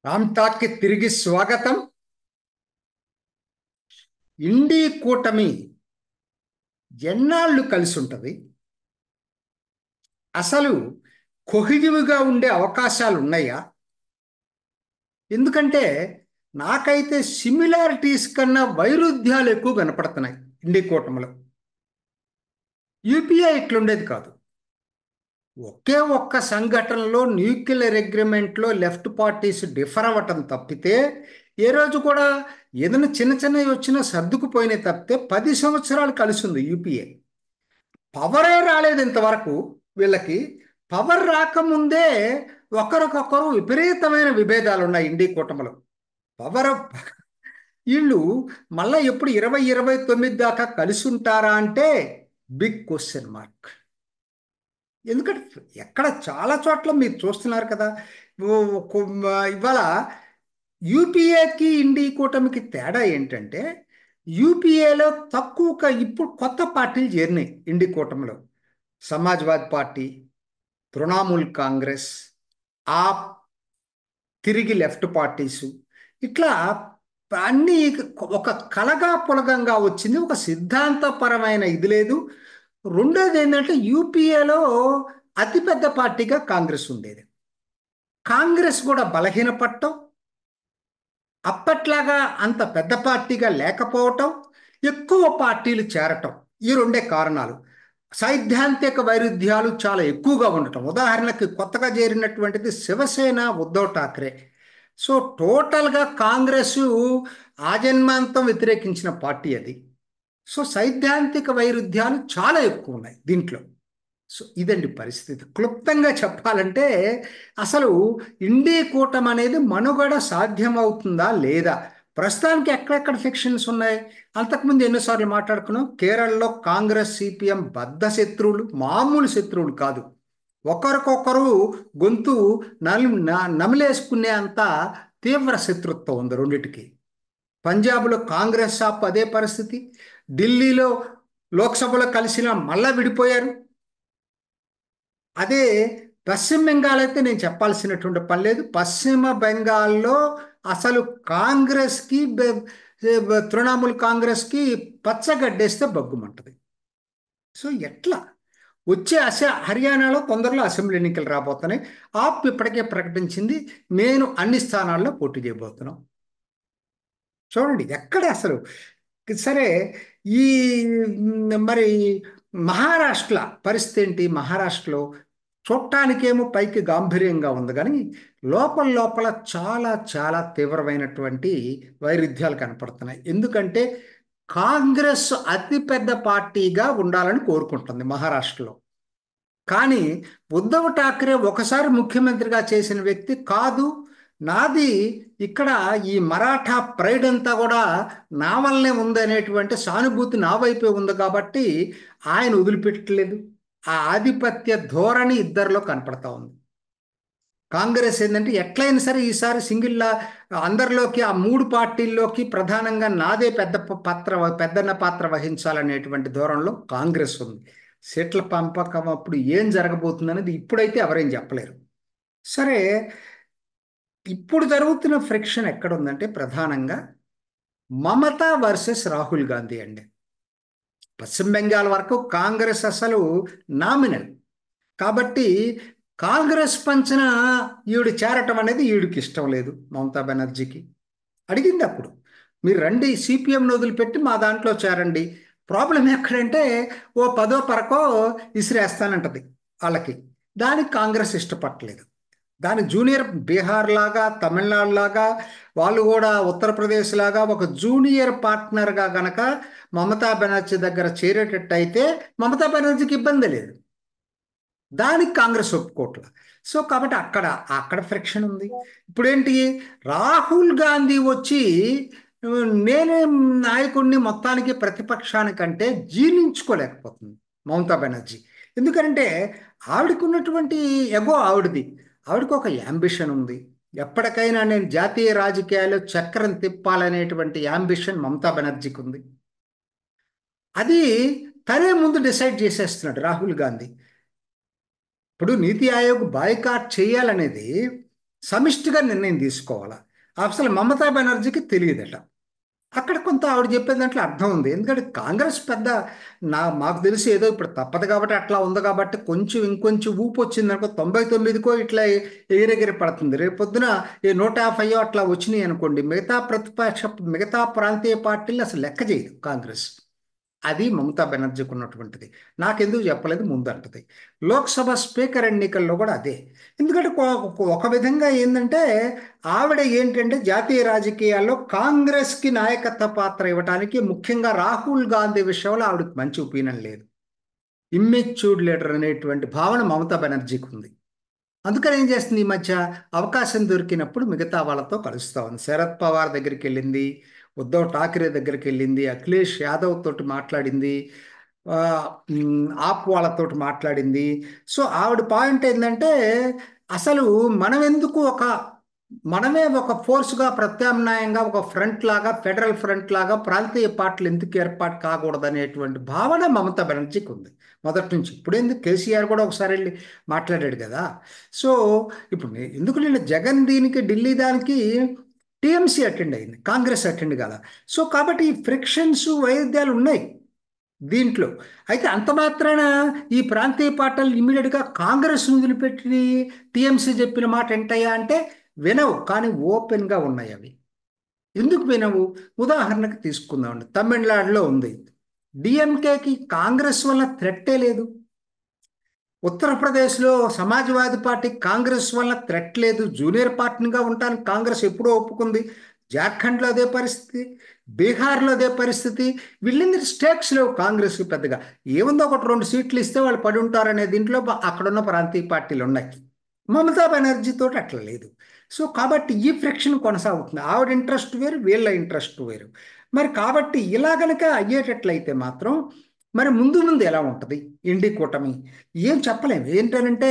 రామ్ టాక్కి తిరిగి స్వాగతం. ఇండీ కూటమి ఎన్నాళ్ళు కలిసి ఉంటుంది? అసలు కొహిజివ్గా ఉండే అవకాశాలు ఉన్నాయా? ఎందుకంటే నాకైతే సిమిలారిటీస్ కన్నా వైరుధ్యాలు ఎక్కువ కనపడుతున్నాయి ఇండీ కూటమిలో. యూపీఏ ఇట్లుండేది కాదు. ఒకే ఒక్క సంఘటనలో న్యూక్లియర్ అగ్రిమెంట్లో లెఫ్ట్ పార్టీస్ డిఫర్ అవ్వటం తప్పితే ఏ రోజు కూడా ఏదైనా చిన్న చిన్నవి వచ్చినా సర్దుకుపోయినాయి తప్పితే 10 సంవత్సరాలు కలిసి ఉంది యూపీఏ. పవరే రాలేదు ఇంతవరకు వీళ్ళకి. పవర్ రాకముందే ఒకరికొకరు విపరీతమైన విభేదాలు ఉన్నాయి ఇండీ కూటమిలో. పవర్ వీళ్ళు మళ్ళీ ఎప్పుడు 2029 దాకా కలిసి ఉంటారా అంటే బిగ్ క్వశ్చన్ మార్క్. ఎందుకంటే ఎక్కడ చాలా చోట్ల మీరు చూస్తున్నారు కదా. ఇవాళ యూపీఏకి ఇండీ కూటమికి తేడా ఏంటంటే యూపీఏలో తక్కువ ఇప్పుడు కొత్త పార్టీలు చేరినాయి ఇండీ కూటమిలో. సమాజ్వాదీ పార్టీ, తృణమూల్ కాంగ్రెస్, ఆప్, తిరిగి లెఫ్ట్ పార్టీసు, ఇట్లా అన్ని ఒక కలగా పులగంగా వచ్చింది. ఒక సిద్ధాంతపరమైన ఇది లేదు. రెండోది ఏంటంటే యూపీఏలో అతిపెద్ద పార్టీగా కాంగ్రెస్ ఉండేది. కాంగ్రెస్ కూడా బలహీనపడటం, అప్పట్లాగా అంత పెద్ద పార్టీగా లేకపోవటం, ఎక్కువ పార్టీలు చేరటం, ఈ రెండే కారణాలు. సైద్ధాంతిక వైరుధ్యాలు చాలా ఎక్కువగా ఉండటం. ఉదాహరణకి కొత్తగా చేరినటువంటిది శివసేన, ఉద్ధవ్ ఠాక్రే. సో టోటల్గా కాంగ్రెస్ ఆజన్మాంతం వ్యతిరేకించిన పార్టీ అది. సో సైద్ధాంతిక వైరుధ్యాలు చాలా ఎక్కువ ఉన్నాయి దీంట్లో. సో ఇదండి పరిస్థితి. క్లుప్తంగా చెప్పాలంటే అసలు ఇండీ కూటమి అనేది మనుగడ సాధ్యమవుతుందా లేదా? ప్రస్తుతానికి ఎక్కడెక్కడ ఫిక్షన్స్ ఉన్నాయి? అంతకుముందు ఎన్నోసార్లు మాట్లాడుకున్నాం. కేరళలో కాంగ్రెస్ సిపిఎం బద్ధ శత్రువులు, మామూలు శత్రువులు కాదు. ఒకరికొకరు గొంతు నమిలేసుకునే అంత తీవ్ర శత్రుత్వం ఉంది రెండిటికి. పంజాబ్లో కాంగ్రెస్ ఆప్ అదే పరిస్థితి. ఢిల్లీలో లోక్సభలో కలిసిన మళ్ళా విడిపోయారు. అదే పశ్చిమ బెంగాల్ అయితే నేను చెప్పాల్సినటువంటి పని లేదు. పశ్చిమ బెంగాల్లో అసలు కాంగ్రెస్కి తృణమూల్ కాంగ్రెస్కి పచ్చగడ్డేస్తే బగ్గుమంటది. సో ఎట్లా వచ్చే హర్యానాలో తొందరలో అసెంబ్లీ ఎన్నికలు రాబోతున్నాయి. ఆప్ ఇప్పటికే ప్రకటించింది నేను అన్ని స్థానాల్లో పోటీ చేయబోతున్నాం. చూడండి ఎక్కడ అసలు. సరే, ఈ మరి మహారాష్ట్ర పరిస్థితి ఏంటి? మహారాష్ట్రలో చూడటానికేమో పైకి గాంభీర్యంగా ఉంది కానీ లోపల లోపల చాలా చాలా తీవ్రమైనటువంటి వైరుధ్యాలు కనపడుతున్నాయి. ఎందుకంటే కాంగ్రెస్ అతిపెద్ద పార్టీగా ఉండాలని కోరుకుంటుంది మహారాష్ట్రలో. కానీ ఉద్ధవ్ ఠాక్రే ఒకసారి ముఖ్యమంత్రిగా చేసిన వ్యక్తి కాదు. నాది ఇక్కడ ఈ మరాఠా ప్రైడ్ అంతా కూడా నా వల్లనే ఉంది అనేటువంటి సానుభూతి నా వైపే ఉంది కాబట్టి ఆయన వదిలిపెట్టలేదు. ఆ ఆధిపత్య ధోరణి ఇద్దరిలో కనపడతా ఉంది. కాంగ్రెస్ ఏంటంటే ఎట్లయినా సరే ఈసారి సింగిల్లా అందరిలోకి, ఆ మూడు పార్టీల్లోకి ప్రధానంగా నాదే పెద్దన్న పాత్ర వహించాలనేటువంటి ధోరణిలో కాంగ్రెస్ ఉంది. సీట్ల పంపకం అప్పుడు ఏం జరగబోతుంది అనేది ఇప్పుడైతే ఎవరేం చెప్పలేరు. సరే, ఇప్పుడు జరుగుతున్న ఫ్రిక్షన్ ఎక్కడ ఉందంటే ప్రధానంగా మమతా వర్సెస్ రాహుల్ గాంధీ అండి. పశ్చిమ బెంగాల్ వరకు కాంగ్రెస్ అసలు నామినల్ కాబట్టి కాంగ్రెస్ పంచన ఈవిడ చేరటం అనేది ఈవిడికి ఇష్టం లేదు. మమతా బెనర్జీకి అడిగింది అప్పుడు, మీరు రండి సిపిఎంను వదిలిపెట్టి మా దాంట్లో చేరండి. ప్రాబ్లం ఎక్కడంటే ఓ పదో పరకో ఇసిరేస్తానంటది వాళ్ళకి. దానికి కాంగ్రెస్ ఇష్టపడలేదు. దాని జూనియర్ బీహార్ లాగా, తమిళనాడు లాగా, వాళ్ళు కూడా ఉత్తరప్రదేశ్ లాగా ఒక జూనియర్ పార్ట్నర్గా గనక మమతా బెనర్జీ దగ్గర చేరేటట్టు అయితే మమతా బెనర్జీకి ఇబ్బంది లేదు. దానికి కాంగ్రెస్ ఒప్పుకోట్ల. సో కాబట్టి అక్కడ అక్కడ ఫ్రిక్షన్ ఉంది. ఇప్పుడేంటి, రాహుల్ గాంధీ వచ్చి నేనే నాయకుడిని మొత్తానికి ప్రతిపక్షానికంటే జీర్ణించుకోలేకపోతుంది మమతా బెనర్జీ. ఎందుకంటే ఆవిడకు ఉన్నటువంటి ఎగో ఆవిడది. ఆవిడకు ఒక యాంబిషన్ ఉంది. ఎప్పటికైనా నేను జాతీయ రాజకీయాల్లో చక్రం తిప్పాలనేటువంటి యాంబిషన్ మమతా బెనర్జీకి ఉంది. అది తనే ముందు డిసైడ్ చేసేస్తున్నాడు రాహుల్ గాంధీ. ఇప్పుడు నీతి ఆయోగ్ బాయ్కాట్ చేయాలనేది సమిష్టిగా నిర్ణయం తీసుకోవాలా. అసలు మమతా బెనర్జీకి తెలియదట. అక్కడ కొంత ఆవిడ చెప్పే దాంట్లో అర్థం ఉంది. ఎందుకంటే కాంగ్రెస్ పెద్ద మాకు తెలిసి ఏదో ఇప్పుడు తప్పదు కాబట్టి అట్లా ఉంది కాబట్టి కొంచెం ఇంకొంచెం ఊపు వచ్చింది అనుకో 99కో ఇట్లా ఎగిరెగిరి పడుతుంది. రేపొద్దున ఈ 150 అట్లా వచ్చినాయి అనుకోండి, మిగతా ప్రాంతీయ పార్టీలు అసలు లెక్క చేయదు కాంగ్రెస్. అది మమతా బెనర్జీకి ఉన్నటువంటిది. నాకెందుకు చెప్పలేదు ముందంటది. లోక్సభ స్పీకర్ ఎన్నికల్లో కూడా అదే. ఎందుకంటే ఒక విధంగా ఏంటంటే ఆవిడ ఏంటంటే జాతీయ రాజకీయాల్లో కాంగ్రెస్కి నాయకత్వ పాత్ర ఇవ్వడానికి ముఖ్యంగా రాహుల్ గాంధీ విషయంలో ఆవిడకి మంచి ఒపీనియన్ లేదు. ఇమ్మెచ్యూర్డ్ లీడర్ అనేటువంటి భావన మమతా బెనర్జీకి ఉంది. అందుకని ఏం చేస్తుంది, ఈ మధ్య అవకాశం దొరికినప్పుడు మిగతా వాళ్ళతో కలుస్తూ ఉంది. శరద్ పవార్ దగ్గరికి వెళ్ళింది, ఉద్ధవ్ ఠాక్రే దగ్గరికి వెళ్ళింది, అఖిలేష్ యాదవ్ తోటి మాట్లాడింది, ఆప్ వాళ్ళతోటి మాట్లాడింది. సో ఆవిడ పాయింట్ ఏంటంటే అసలు మనం ఎందుకు మనమే ఒక ఫోర్స్గా ప్రత్యామ్నాయంగా ఒక ఫ్రంట్ లాగా, ఫెడరల్ ఫ్రంట్ లాగా ప్రాంతీయ పార్టీలు ఎందుకు ఏర్పాటు కాకూడదు అనేటువంటి భావన మమతా బెనర్జీకి ఉంది మొదటి నుంచి. ఇప్పుడేందుకు కేసీఆర్ కూడా ఒకసారి వెళ్ళి మాట్లాడాడు కదా. సో ఇప్పుడు ఎందుకు నేను జగన్ దీనికి ఢిల్లీ దానికి టీఎంసీ అటెండ్ అయింది, కాంగ్రెస్ అటెండ్ కాల. సో కాబట్టి ఈ ఫ్రిక్షన్స్ వైరుధ్యాలు ఉన్నాయి దీంట్లో. అయితే అంత మాత్రాన ఈ ప్రాంతీయ పార్టీలు ఇమీడియట్గా కాంగ్రెస్ వదిలిపెట్టి టీఎంసీ చెప్పిన మాట ఏంటయ్యా అంటే వినవు, కానీ ఓపెన్గా ఉన్నాయి అవి. ఎందుకు వినవు? ఉదాహరణకు తీసుకుందామండి, తమిళనాడులో ఉంది. డిఎంకేకి కాంగ్రెస్ వల్ల థ్రెట్టే లేదు. ఉత్తరప్రదేశ్లో సమాజ్వాదీ పార్టీ కాంగ్రెస్ వల్ల థ్రెట్ లేదు. జూనియర్ పార్టీగా ఉండటానికి కాంగ్రెస్ ఎప్పుడో ఒప్పుకుంది. జార్ఖండ్లో అదే పరిస్థితి, బీహార్లో అదే పరిస్థితి. వీళ్ళందరి స్టేక్స్ లేవు కాంగ్రెస్కి పెద్దగా. ఏముందో 1-2 సీట్లు ఇస్తే వాళ్ళు పడి ఉంటారనే దీంట్లో అక్కడున్న ప్రాంతీయ పార్టీలు ఉన్నాయి. మమతా బెనర్జీ తోటి అట్లా లేదు. సో కాబట్టి ఈ ఫ్రిక్షన్ కొనసాగుతుంది. ఆవిడ ఇంట్రెస్ట్ వేరు, వీళ్ళ ఇంట్రెస్ట్ వేరు. మరి కాబట్టి ఇలా గనక అయ్యేటట్లయితే మాత్రం మరి ముందు ముందు ఎలా ఉంటుంది ఇండి కూటమి ఏం చెప్పలేము. ఏంటంటే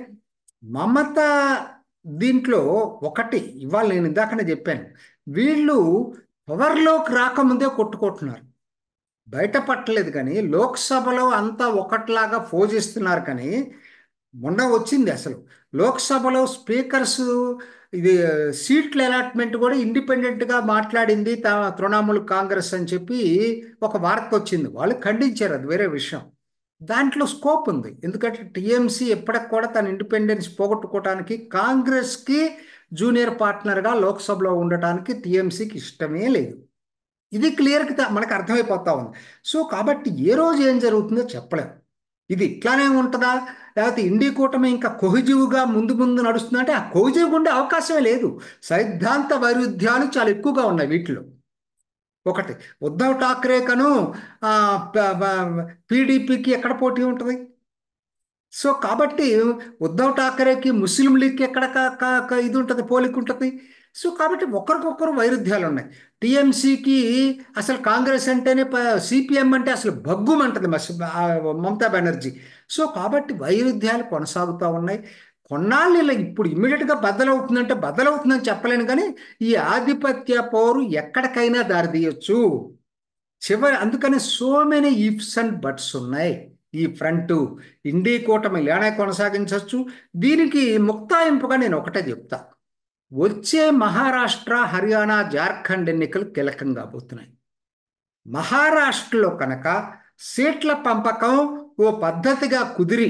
మమత దీంట్లో ఒకటి ఇవాళ నేను ఇందాకనే చెప్పాను, వీళ్ళు పవర్లోకి రాకముందే కొట్టుకుంటున్నారు. బయటపట్టలేదు కానీ లోక్సభలో అంతా ఒకట్లాగా పోజిస్తున్నారు. కానీ మొన్న వచ్చింది అసలు లోక్సభలో స్పీకర్స్ ఇది సీట్ల అలాట్మెంట్ కూడా ఇండిపెండెంట్గా మాట్లాడింది తృణమూల్ కాంగ్రెస్ అని చెప్పి ఒక వార్త వచ్చింది. వాళ్ళు ఖండించారు, అది వేరే విషయం. దాంట్లో స్కోప్ ఉంది. ఎందుకంటే టీఎంసీ ఎప్పటికి కూడా తన ఇండిపెండెన్స్ పోగొట్టుకోవడానికి కాంగ్రెస్కి జూనియర్ పార్ట్నర్గా లోక్సభలో ఉండటానికి టీఎంసీకి ఇష్టమే లేదు. ఇది క్లియర్గా మనకు అర్థమైపోతా ఉంది. సో కాబట్టి ఏ రోజు ఏం జరుగుతుందో చెప్పలేము. ఇది ఇట్లానే ఉంటుందా, లేకపోతే ఇండి కూటమి ఇంకా కొహజివ్గా ముందు ముందు నడుస్తుందంటే ఆ కొహజివ్ ఉండే అవకాశమే లేదు. సిద్ధాంత వైరుధ్యాలు చాలా ఎక్కువగా ఉన్నాయి వీటిలో. ఒకటి ఉద్ధవ్ ఠాక్రే కను పీడీపీకి ఎక్కడ పోటీ ఉంటుంది? సో కాబట్టి ఉద్ధవ్ ఠాక్రేకి ముస్లిం లీగ్కి ఎక్కడ ఇది ఉంటుంది, పోలిక ఉంటుంది. సో కాబట్టి ఒకరికొకరు వైరుధ్యాలు ఉన్నాయి. టీఎంసీకి అసలు కాంగ్రెస్ అంటేనే సిపిఎం అంటే అసలు భగ్గుమంటది మమతా బెనర్జీ. సో కాబట్టి వైరుధ్యాలు కొనసాగుతూ ఉన్నాయి. కొన్నాళ్ళు ఇలా ఇప్పుడు ఇమ్మీడియట్గా బద్దలవుతుందంటే బద్దలవుతుందని చెప్పలేను, కానీ ఈ ఆధిపత్య పోరు ఎక్కడికైనా దారితీయొచ్చు అందుకని so many ifs and buts ఉన్నాయి. ఈ ఫ్రంట్ ఇండి కూటమి ఇలానే కొనసాగించవచ్చు. దీనికి ముక్తాయింపుగా నేను ఒకటే చెప్తా, వచ్చే మహారాష్ట్ర, హర్యానా, జార్ఖండ్ ఎన్నికలు కీలకం కాబోతున్నాయి. మహారాష్ట్రలో కనుక సీట్ల పంపకం ఓ పద్ధతిగా కుదిరి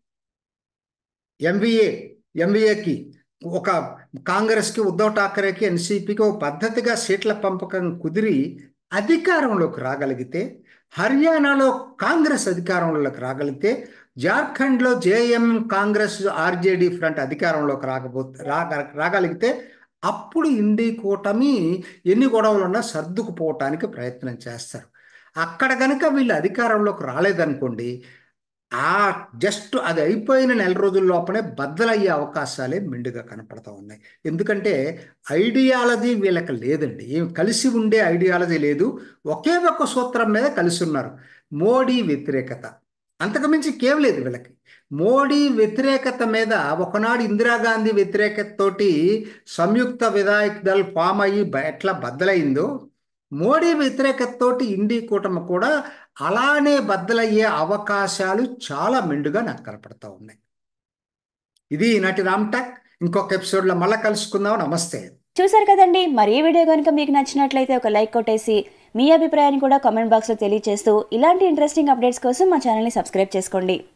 ఎంవిఏకి ఒక కాంగ్రెస్కి, ఉద్ధవ్ ఠాక్రేకి, ఎన్సీపీకి ఓ పద్ధతిగా సీట్ల పంపకం కుదిరి అధికారంలోకి రాగలిగితే, హర్యానాలో కాంగ్రెస్ అధికారంలోకి రాగలిగితే, జార్ఖండ్లో జేఎం కాంగ్రెస్ ఆర్జేడీ ఫ్రంట్ అధికారంలోకి రాగలిగితే అప్పుడు ఇండి కూటమి ఎన్ని గొడవలున్నా సర్దుకుపోవటానికి ప్రయత్నం చేస్తారు. అక్కడ కనుక వీళ్ళు అధికారంలోకి రాలేదనుకోండి, జస్ట్ అది అయిపోయిన నెల రోజుల లోపలే బద్దలయ్యే అవకాశాలే మెండుగా కనపడతా ఉన్నాయి. ఎందుకంటే ఐడియాలజీ వీళ్ళకి లేదండి, ఏం కలిసి ఉండే ఐడియాలజీ లేదు. ఒకే ఒక సూత్రం మీద కలిసి ఉన్నారు, మోడీ వ్యతిరేకత. అంతకుమించి కేవలం లేదు వీళ్ళకి. మోడీ వ్యతిరేకత మీద ఒకనాడు ఇందిరాగాంధీ వ్యతిరేకత తోటి సంయుక్త విధాయక్ దళ్ ఫామ్ అయ్యి ఎట్లా బద్దలైందో, మోడీ వ్యతిరేకతతోటి ఇండి కూటమి కూడా అలానే బద్దలయ్యే అవకాశాలు చాలా మెండుగా నాకు కనపడతా ఉన్నాయి. ఇది ఈనాటి రామ్ టాక్. ఇంకొక ఎపిసోడ్లో మళ్ళీ కలుసుకుందాం. నమస్తే. చూసారు కదండి, మరి ఈ వీడియో కనుక మీకు నచ్చినట్లయితే ఒక లైక్ కొట్టేసి మీ అభిప్రాయాన్ని కూడా కామెంట్ బాక్స్లో తెలియజేస్తూ ఇలాంటి ఇంట్రెస్టింగ్ అప్డేట్స్ కోసం మా ఛానల్ని సబ్స్క్రైబ్ చేసుకోండి.